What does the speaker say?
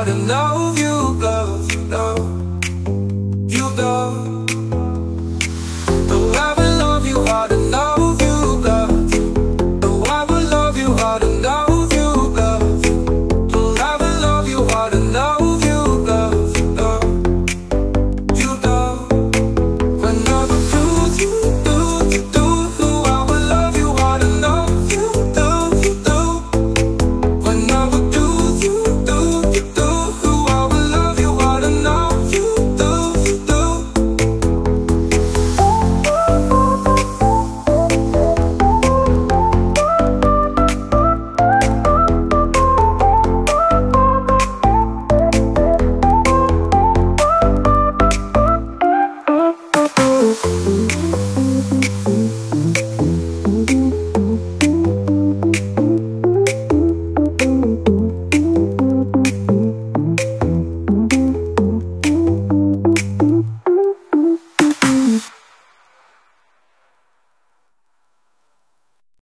how to love you, love, love you, love. Oh, I will love you how to love you, love. Oh, I will love you how to love you, love. Oh, I will love you how to love you, love, love you, love. Whenever you do, I will love you how to love you, love you, love. Whenever you do, I will love you how to love you, love you, love.